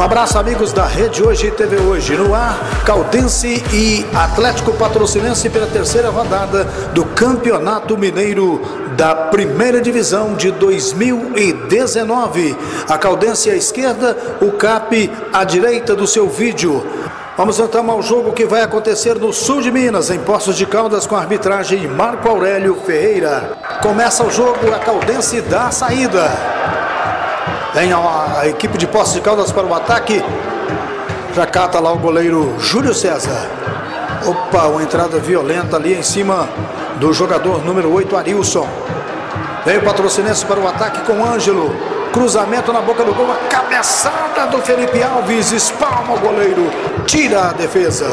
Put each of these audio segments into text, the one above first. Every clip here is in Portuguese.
Abraço, amigos da Rede Hoje e TV Hoje. No ar, Caldense e Atlético Patrocinense pela terceira rodada do Campeonato Mineiro da Primeira Divisão de 2019. A Caldense à esquerda, o CAP à direita do seu vídeo. Vamos então ao jogo que vai acontecer no sul de Minas, em Poços de Caldas, com a arbitragem de Marco Aurélio Ferreira. Começa o jogo, a Caldense dá a saída. Vem a equipe de Poços de Caldas para o ataque. Já cata lá o goleiro Júlio César. Opa, uma entrada violenta ali em cima do jogador número 8, Arilson. Vem o Patrocinense para o ataque com Ângelo. Cruzamento na boca do gol, a cabeçada do Felipe Alves, espalma o goleiro, tira a defesa.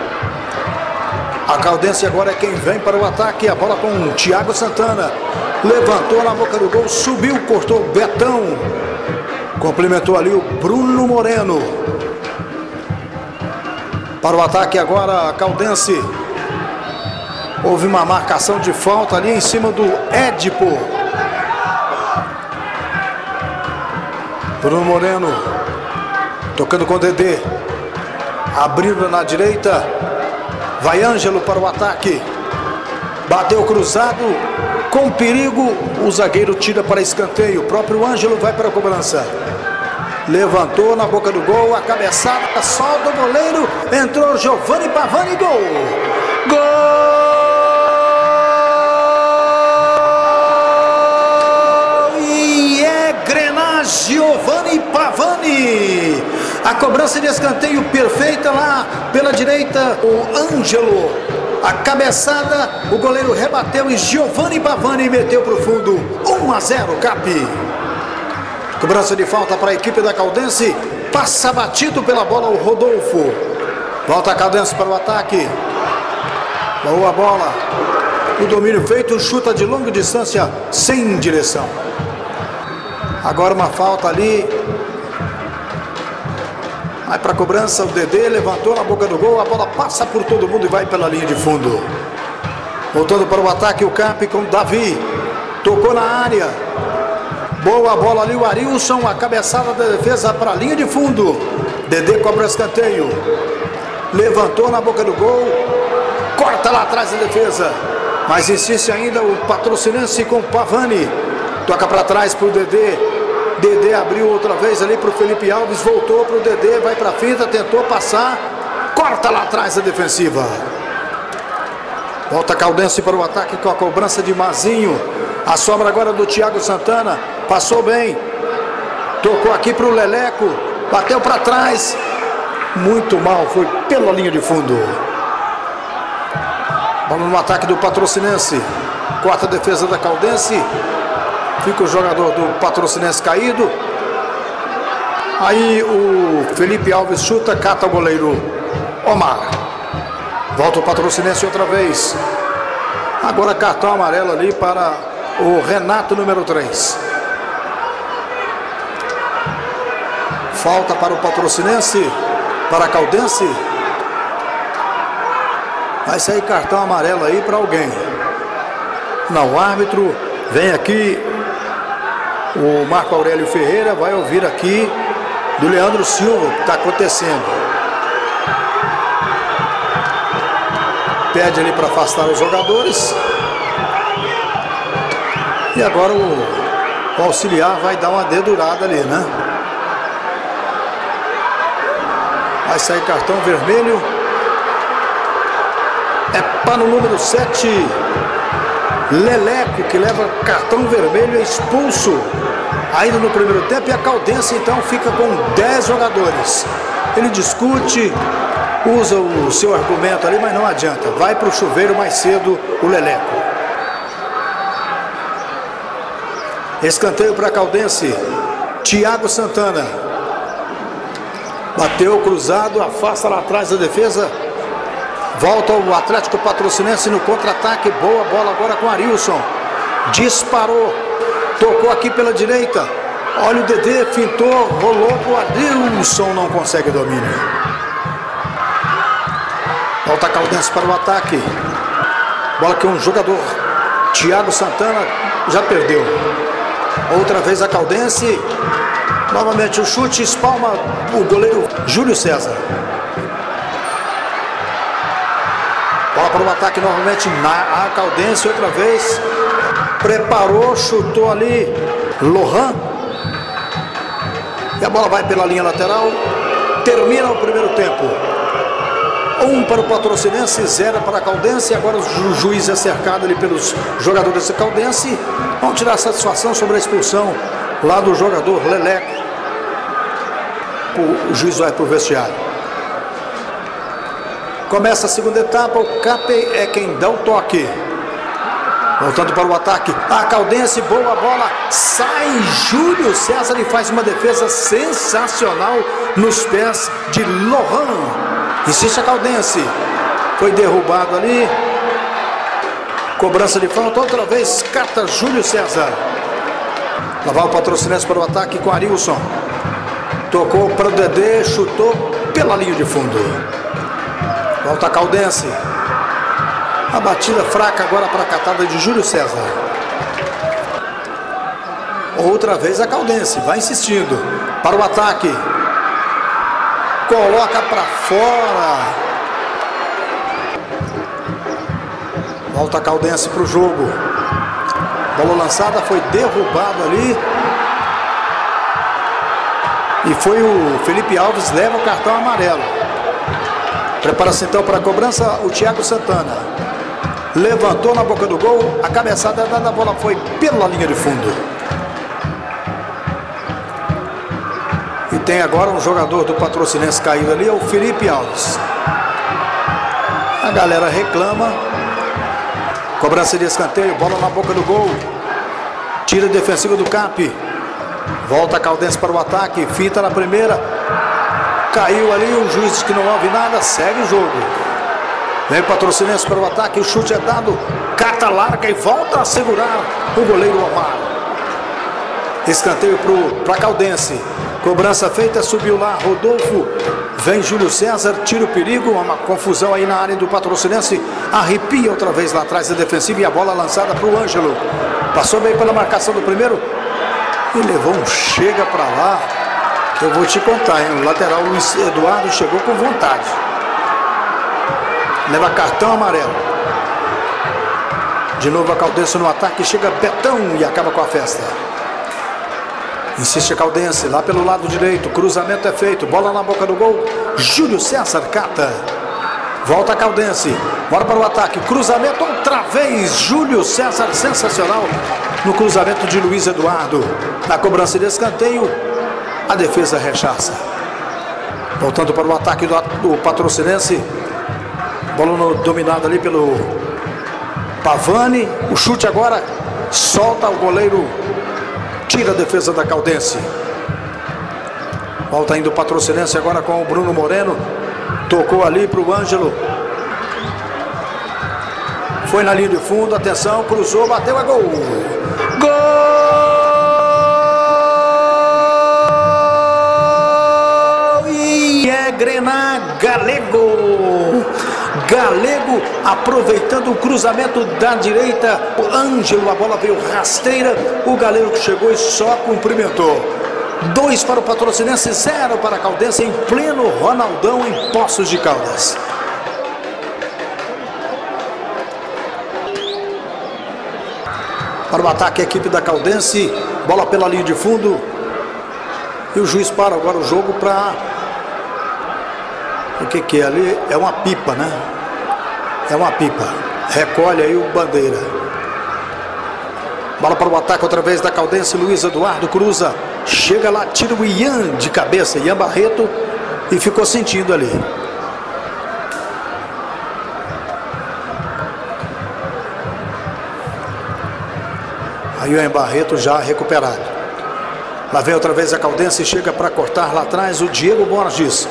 A Caldense agora é quem vem para o ataque, a bola com o Thiago Santana. Levantou na boca do gol, subiu, cortou o Betão. Complementou ali o Bruno Moreno. Para o ataque agora a Caldense. Houve uma marcação de falta ali em cima do Édipo. Bruno Moreno tocando com o Dedê. Abrindo na direita. Vai Ângelo para o ataque. Bateu cruzado. Com perigo, o zagueiro tira para escanteio. O próprio Ângelo vai para a cobrança. Levantou na boca do gol, a cabeçada, solta o goleiro. Entrou Giovanni Pavani, gol! Gol! E é Grená Giovanni Pavani. A cobrança de escanteio perfeita lá pela direita, o Ângelo. A cabeçada, o goleiro rebateu e Giovanni Pavani meteu para o fundo. 1-0, CAP. Cobrança de falta para a equipe da Caldense. Passa batido pela bola o Rodolfo. Volta a Caldense para o ataque. Boa bola. O domínio feito, chuta de longa distância, sem direção. Agora uma falta ali. Vai para a cobrança, o Dedê levantou na boca do gol, a bola passa por todo mundo e vai pela linha de fundo. Voltando para o ataque, o CAP com o Davi. Tocou na área. Boa bola ali, o Arilson, a cabeçada da defesa para a linha de fundo. Dedê cobra o escanteio. Levantou na boca do gol. Corta lá atrás da defesa. Mas insiste ainda o Patrocinense com o Pavani. Toca para trás para o Dedê. Dedê abriu outra vez ali para o Felipe Alves, voltou para o Dedê, vai para a finta, tentou passar, corta lá atrás a defensiva. Volta a Caldense para o ataque com a cobrança de Mazinho. A sobra agora do Thiago Santana, passou bem, tocou aqui para o Leleco, bateu para trás, muito mal, foi pela linha de fundo. Bola no ataque do Patrocinense, quarta defesa da Caldense. Fica o jogador do Patrocinense caído. Aí o Felipe Alves chuta, cata o goleiro Omar. Volta o Patrocinense outra vez. Agora cartão amarelo ali para o Renato, número 3. Falta para o Patrocinense, para a Caldense. Vai sair cartão amarelo aí para alguém. Não, o árbitro vem aqui. O Marco Aurélio Ferreira vai ouvir aqui do Leandro Silva o que está acontecendo. Pede ali para afastar os jogadores. E agora o auxiliar vai dar uma dedurada ali, né? Vai sair cartão vermelho. É para o número 7. Leleco, que leva cartão vermelho, é expulso ainda no primeiro tempo. E a Caldense então fica com 10 jogadores. Ele discute, usa o seu argumento ali, mas não adianta. Vai para o chuveiro mais cedo o Leleco. Escanteio para a Caldense. Thiago Santana. Bateu cruzado, afasta lá atrás da defesa. Volta o Atlético Patrocinense no contra-ataque. Boa bola agora com Arilson. Disparou. Tocou aqui pela direita. Olha o Dedê, fintou, rolou pro Arilson. Não consegue domínio. Volta a Caldense para o ataque. Bola que um jogador, Thiago Santana, já perdeu. Outra vez a Caldense. Novamente o chute, espalma o goleiro Júlio César. Bola para o ataque novamente na Caldense, outra vez. Preparou, chutou ali Lohan. E a bola vai pela linha lateral. Termina o primeiro tempo. 1 para o Patrocinense, 0 para a Caldense. Agora o juiz é cercado ali pelos jogadores da Caldense. Vão tirar satisfação sobre a expulsão lá do jogador Leleco. O juiz vai para o vestiário. Começa a segunda etapa. O Cape é quem dá o toque. Voltando para o ataque. A Caldense, boa bola. Sai Júlio César e faz uma defesa sensacional nos pés de Lohan. Insiste a Caldense. Foi derrubado ali. Cobrança de falta. Outra vez cata Júlio César. Lá vai o Patrocinense para o ataque com Arilson. Tocou para o Dedê. Chutou pela linha de fundo. Volta a Caldense. A batida fraca agora para a catada de Júlio César. Outra vez a Caldense. Vai insistindo. Para o ataque. Coloca para fora. Volta a Caldense para o jogo. Bola lançada, foi derrubado ali. E foi o Felipe Alves, leva o cartão amarelo. Prepara-se então para a cobrança o Thiago Santana. Levantou na boca do gol. A cabeçada da bola foi pela linha de fundo. E tem agora um jogador do Patrocinense caído ali, é o Felipe Alves. A galera reclama. Cobrança de escanteio, bola na boca do gol. Tira defensiva do Cap. Volta a Caldense para o ataque. Finta na primeira. Caiu ali, o juiz diz que não houve nada. Segue o jogo. Vem o Patrocinense para o ataque. O chute é dado. Cata, larga e volta a segurar o goleiro Omar. Escanteio para a Caldense. Cobrança feita, subiu lá Rodolfo. Vem Júlio César, tira o perigo. Uma confusão aí na área do Patrocinense. Arrepia outra vez lá atrás da defensiva. E a bola lançada para o Ângelo. Passou bem pela marcação do primeiro. E levou um chega para lá. Que eu vou te contar, hein? O lateral Luiz Eduardo chegou com vontade. Leva cartão amarelo. De novo a Caldense no ataque. Chega Betão e acaba com a festa. Insiste a Caldense, lá pelo lado direito, cruzamento é feito, bola na boca do gol, Júlio César cata. Volta a Caldense, bora para o ataque, cruzamento outra vez, Júlio César, sensacional, no cruzamento de Luiz Eduardo. Na cobrança de escanteio, a defesa rechaça. Voltando para o ataque do Patrocinense, bola dominada ali pelo Pavani, o chute agora, solta o goleiro. Tira a defesa da Caldense. Volta ainda o Patrocinense agora com o Bruno Moreno. Tocou ali para o Ângelo. Foi na linha de fundo, atenção, cruzou, bateu, é gol. Gol! E é Grená Galego. Galego aproveitando o cruzamento da direita. O Ângelo, a bola veio rasteira. O Galego que chegou e só cumprimentou. 2 para o Patrocinense, 0 para a Caldense em pleno Ronaldão em Poços de Caldas. Para o ataque a equipe da Caldense. Bola pela linha de fundo. E o juiz para agora o jogo para... O que é ali? É uma pipa, né? É uma pipa. Recolhe aí o bandeira. Bola para o ataque outra vez da Caldense. Luiz Eduardo cruza. Chega lá, tira o Ian de cabeça. Ian Barreto. E ficou sentindo ali. Aí o Ian Barreto já recuperado. Lá vem outra vez a Caldense. Chega para cortar lá atrás o Diego Borges.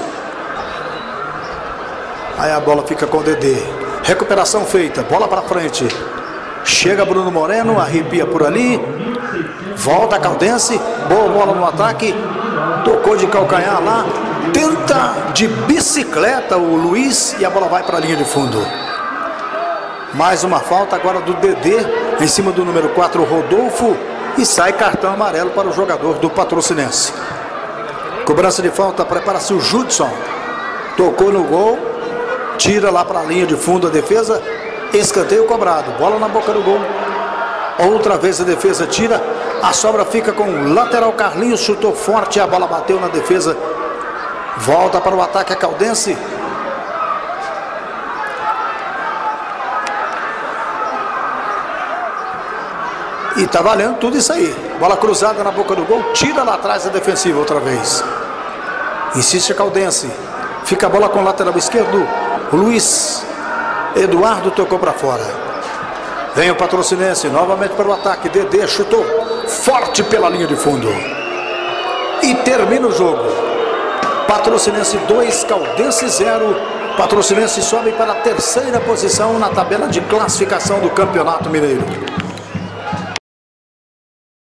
Aí a bola fica com o Dedê. Recuperação feita, bola para frente. Chega Bruno Moreno, arrepia por ali. Volta a Caldense. Boa bola no ataque. Tocou de calcanhar lá. Tenta de bicicleta o Luiz. E a bola vai para a linha de fundo. Mais uma falta agora do Dedê. Em cima do número 4, Rodolfo. E sai cartão amarelo para o jogador do Patrocinense. Cobrança de falta, prepara-se o Judson. Tocou no gol, tira lá para a linha de fundo a defesa. Escanteio cobrado, bola na boca do gol. Outra vez a defesa tira, a sobra fica com o lateral Carlinhos, chutou forte, a bola bateu na defesa. Volta para o ataque a Caldense. E tá valendo tudo isso aí. Bola cruzada na boca do gol, tira lá atrás a defensiva outra vez. Insiste a Caldense. Fica a bola com o lateral esquerdo. O Luiz Eduardo tocou para fora. Vem o Patrocinense novamente para o ataque. Dedê chutou forte pela linha de fundo. E termina o jogo. Patrocinense 2, Caldense 0. Patrocinense sobe para a terceira posição na tabela de classificação do Campeonato Mineiro.